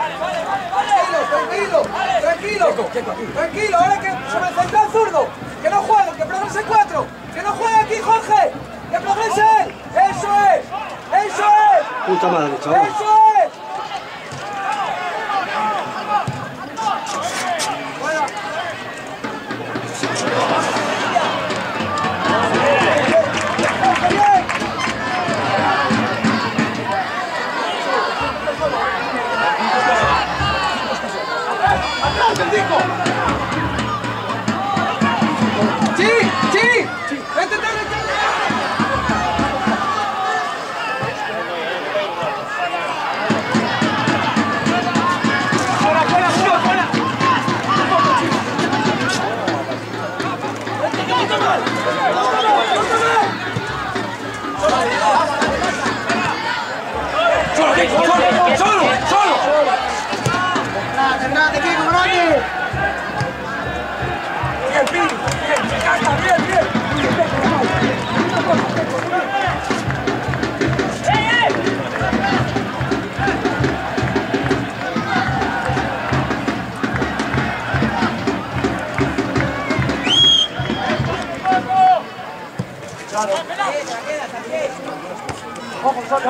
Tranquilo, ahora que se me centra el zurdo. Que no juegue, que progrese 4. Que no juegue aquí, Jorge. Que progrese él. Eso es. Puta madre, chaval. Eso es. ¡Sí! ¡Vete! ¡Solo! ¡Terminate, Kiko, grande! Bien. Ojo, te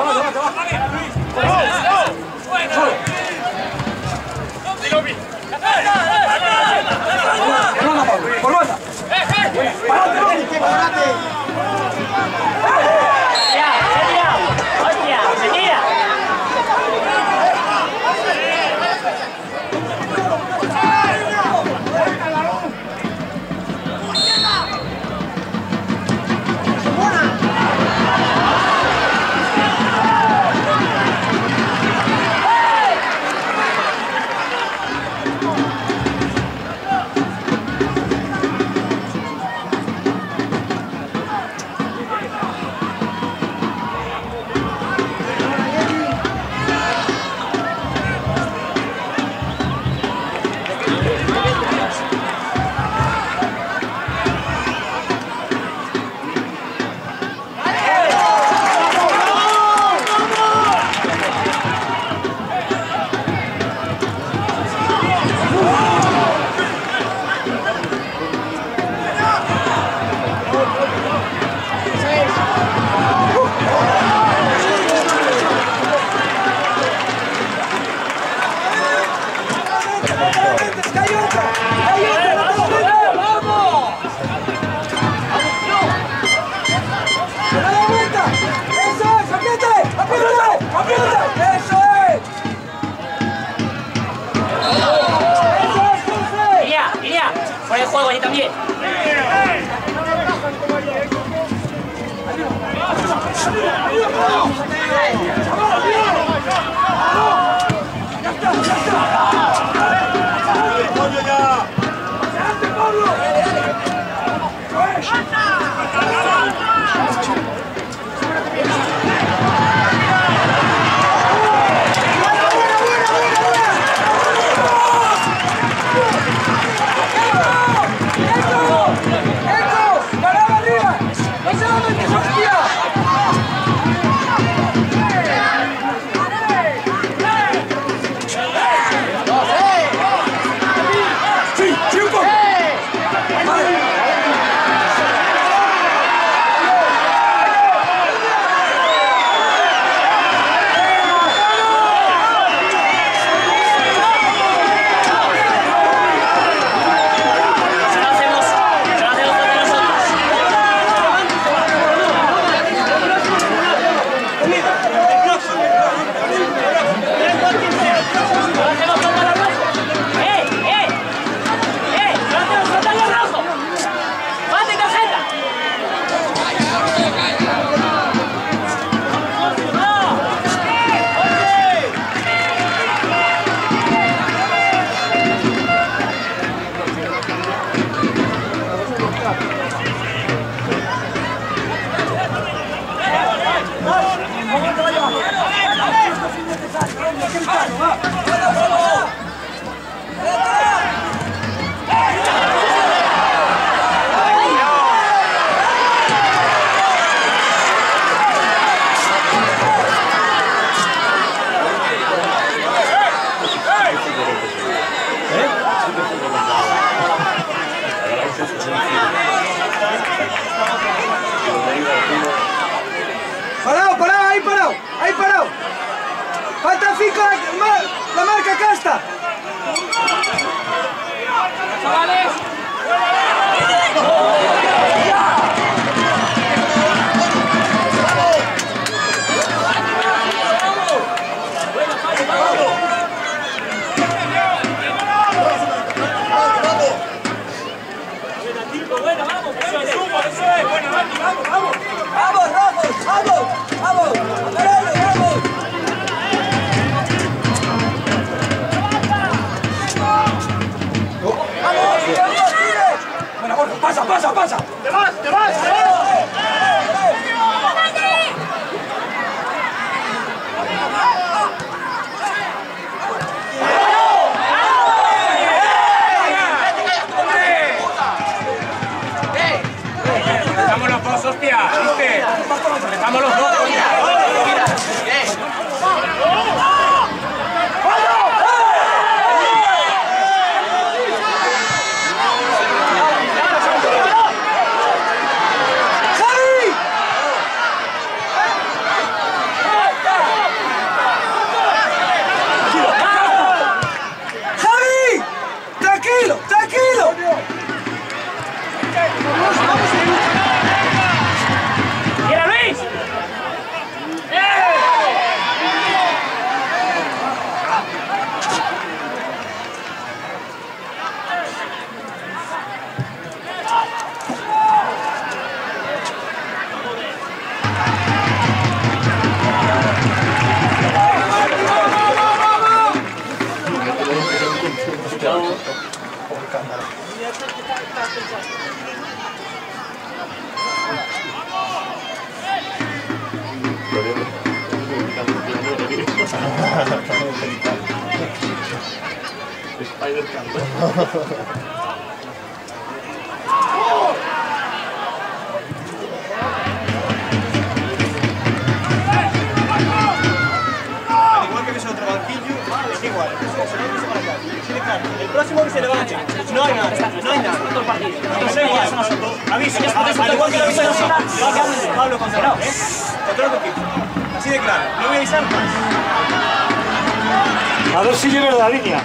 ¡Por banda! Fuera de juego allí también. ¡Vamos, Ramos! ¡Vamos! ¡Vamos! ¡Amarelo, vamos! ¡Vamos! ¡Tire! Bueno, Borja, pasa! ¡Te vas! ¡Estamos los dos, hostia! ¿Viste? ¡Estamos los dos, coña! Al igual que ves otro banquillo, es igual. El próximo que se levante. No hay nada. Es igual. Aviso. Al igual que lo aviso Pablo Concerado. Otro equipo. Así de claro. No voy a avisar más. A ver si lleves la línea.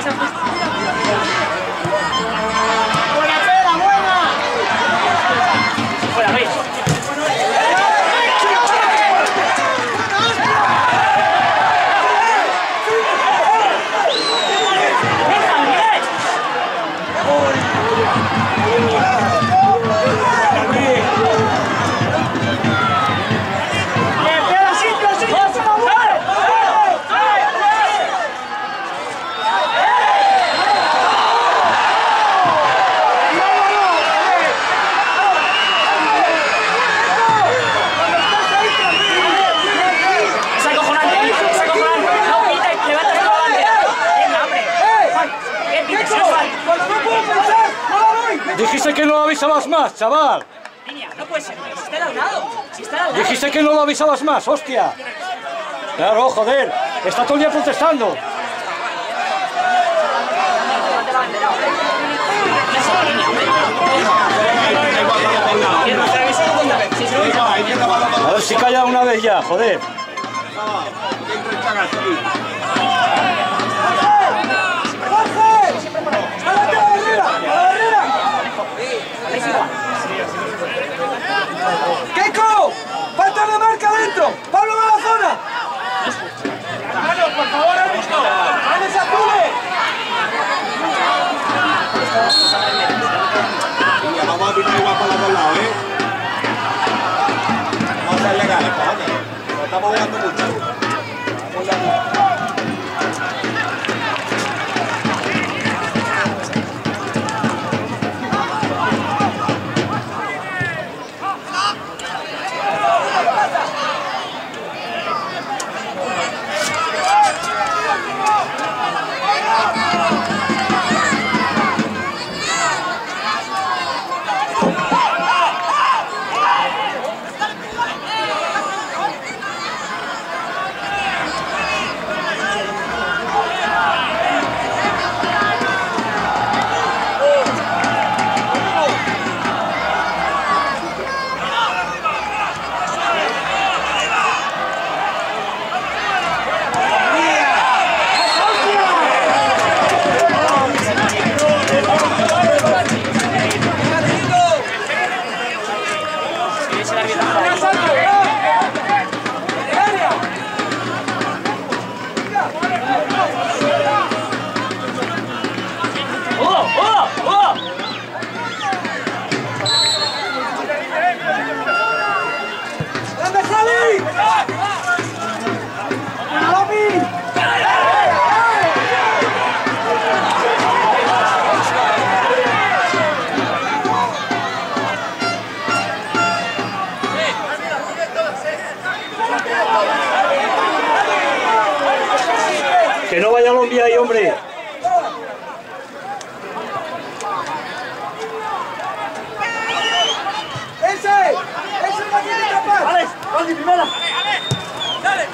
¡Fuera, Luis! Dijiste que no lo avisabas más, chaval. Línea, no puede ser, si está al lado. Si está al lado. Dijiste que no lo avisabas más, hostia. Claro, joder. Está todo el día protestando. A ver si calla una vez ya, joder. ¡Keiko! ¡Falta de marca adentro! ¡Pablo va a la zona! Hermano, por favor, Augusto. ¡Vamos a Pule! Vamos a pitar igual para los dos lados, ¿eh? Vamos a ser legales, cojones. Nos estamos jugando mucho. Que no vaya Lombia ahí, hombre. ¡Ese es la que tiene capaz! ¡Alex! ¡Valdi, primera! ¡Dale!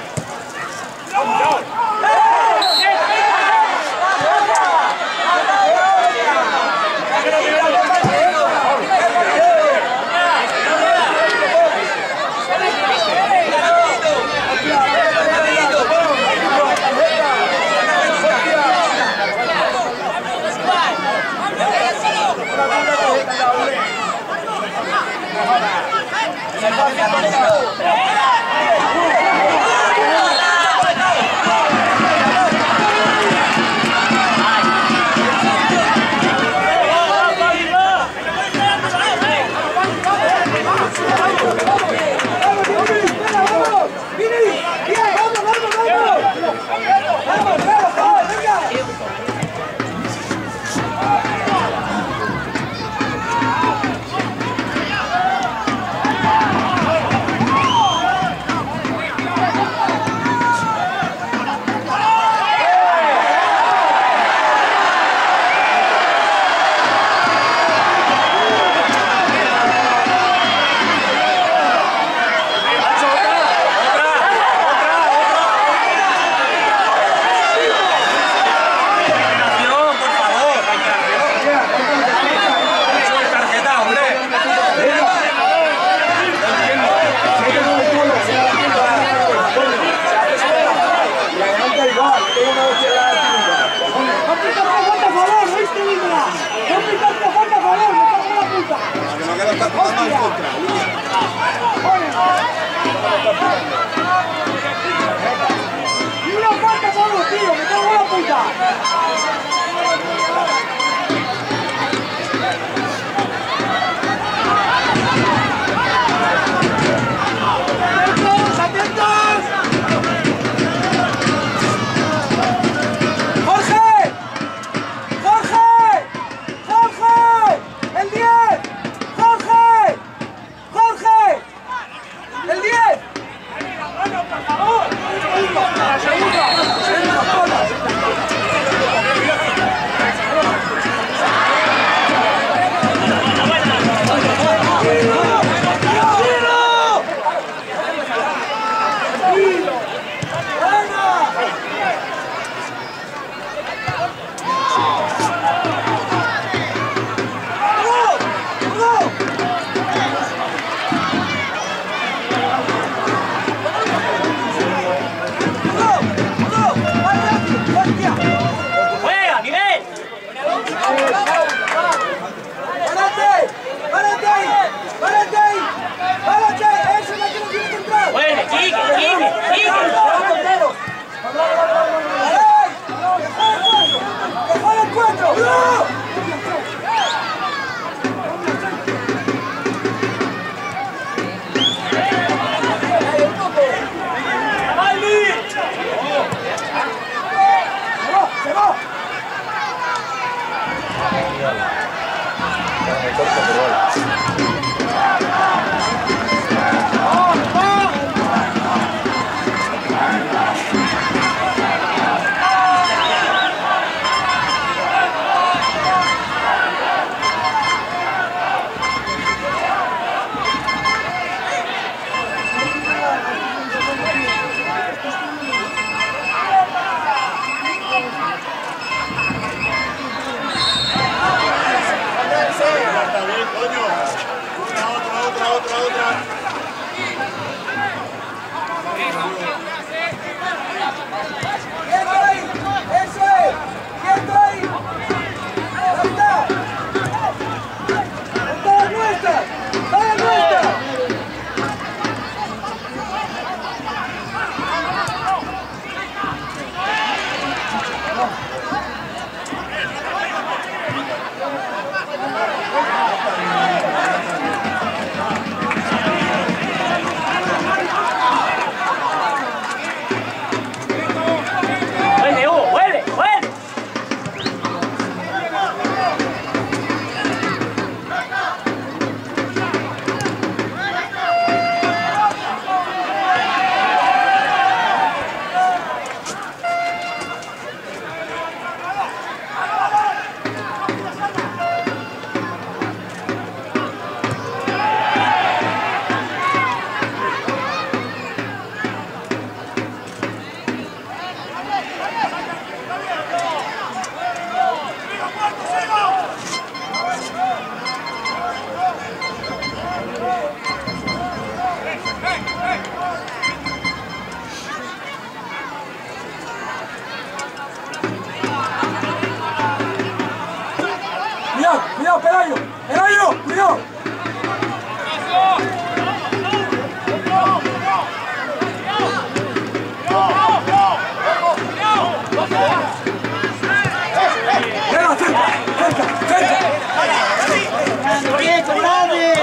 Venga, cerca, cerca. ¡Bien, grande!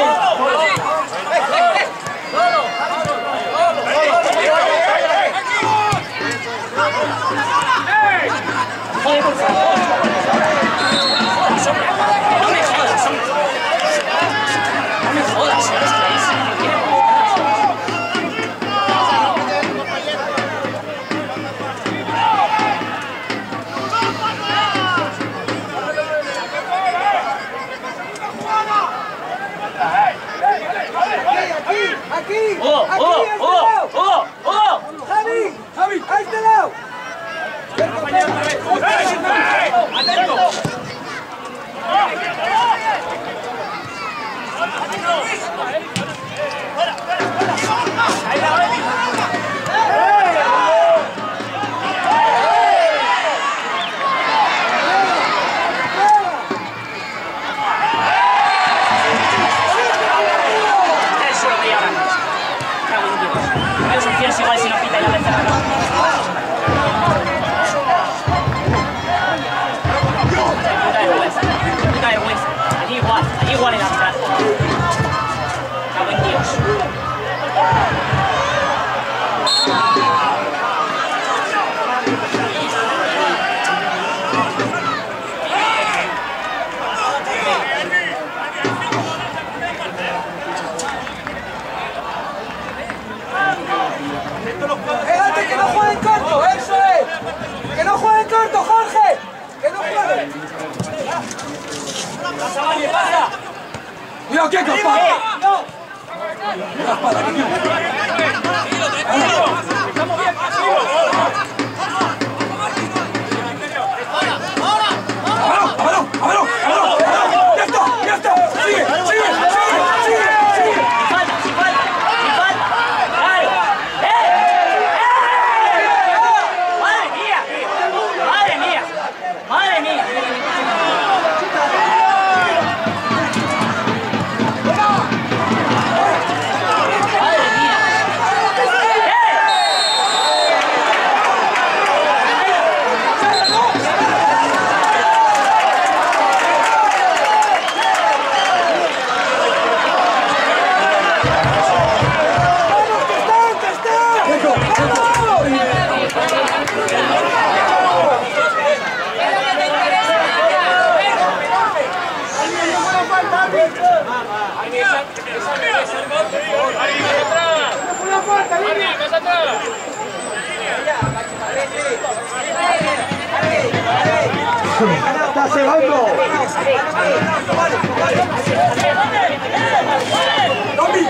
Joder, por favor. No me jodas, hombre. No me jodas, eres clarísimo. Aquí, ¡Oh, aquí, oh, a este oh, lado. oh, oh! Javi, a este lado. ¡Atento! Eso lo veía ahora mismo. Cago en Dios. Los opciones igual si no pita y la tercera. Puta vergüenza. Allí igual el arbitraje. Cago en Dios. Pégate, que no jueguen corto, eso es. Que no jueguen corto, Jorge. Que no jueguen. ¡Mira qué capaz! No. ¡Ya está! ¡Sigue! Sin falta. ¡Claro! ¡Madre mía! ¡Está cegando! ¡Tommy!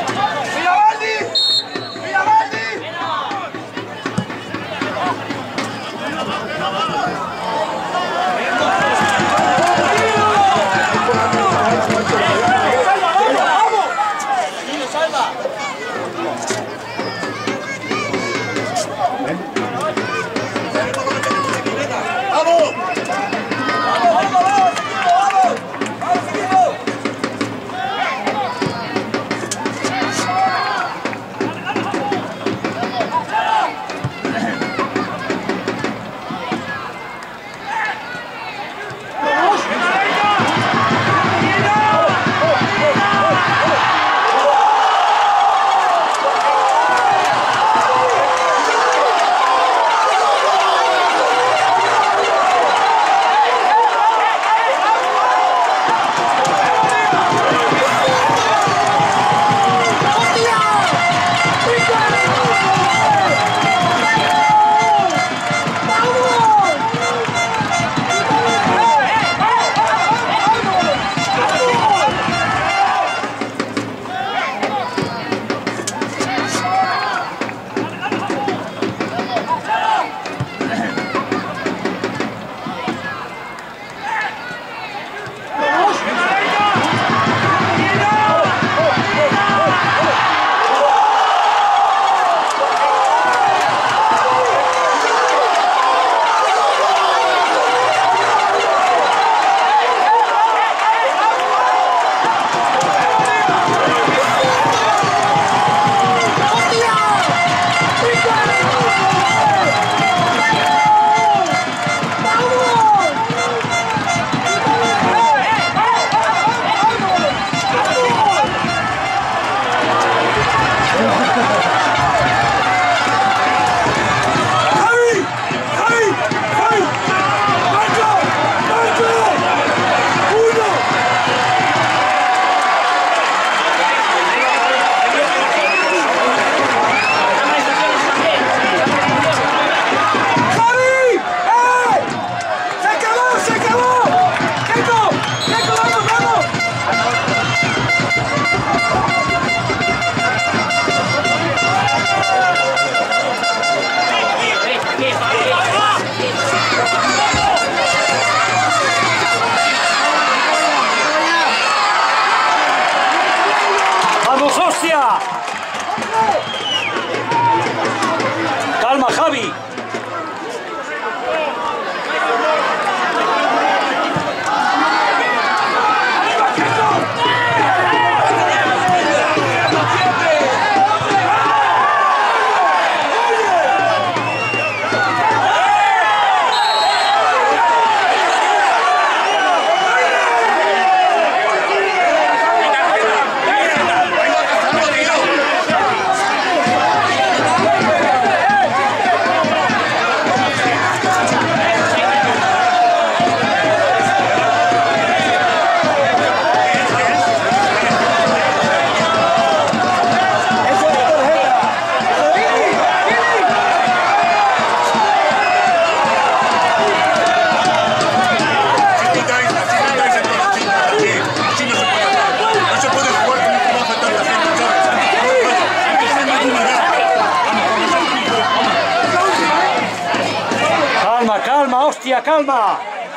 calma, hostia, calma.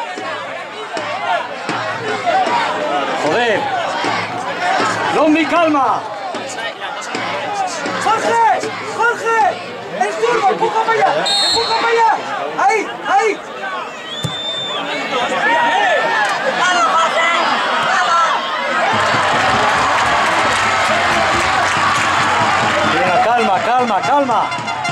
Joder. Lombi, calma. ¡Jorge! ¡Jorge! ¡El turbo! ¡Empuja para allá! ¡Empuja para allá! ¡Ahí! ¡Ahí! Venga, calma, calma, calma.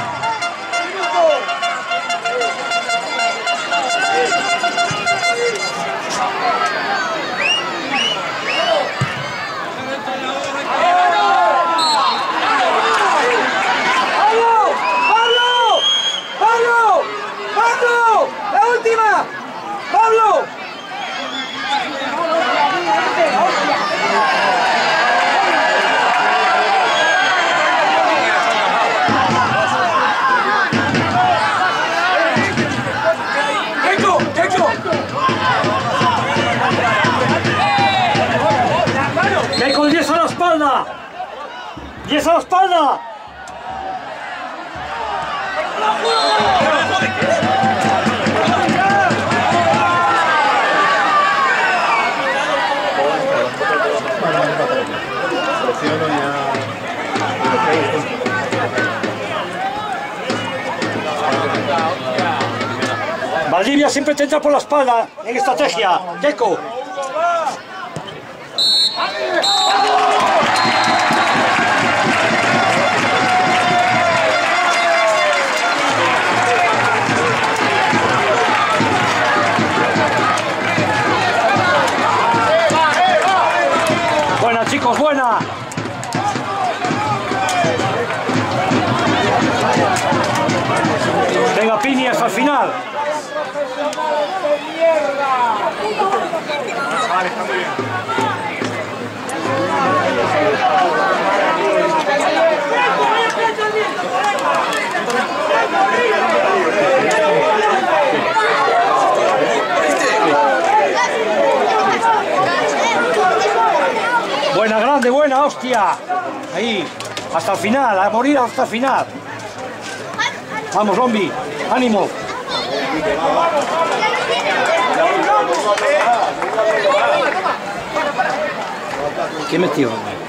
¡Que con 10 a la espalda! ¡10 a la espalda! Valdivia siempre te entra por la espalda en estrategia. Keiko. Buena, chicos, buena. Venga, Pini, hasta el final. Vale, está muy bien. Buena, grande, buena, hostia. Ahí, hasta el final, a morir hasta el final. Vamos, Lombi, ánimo. ¿Qué metió?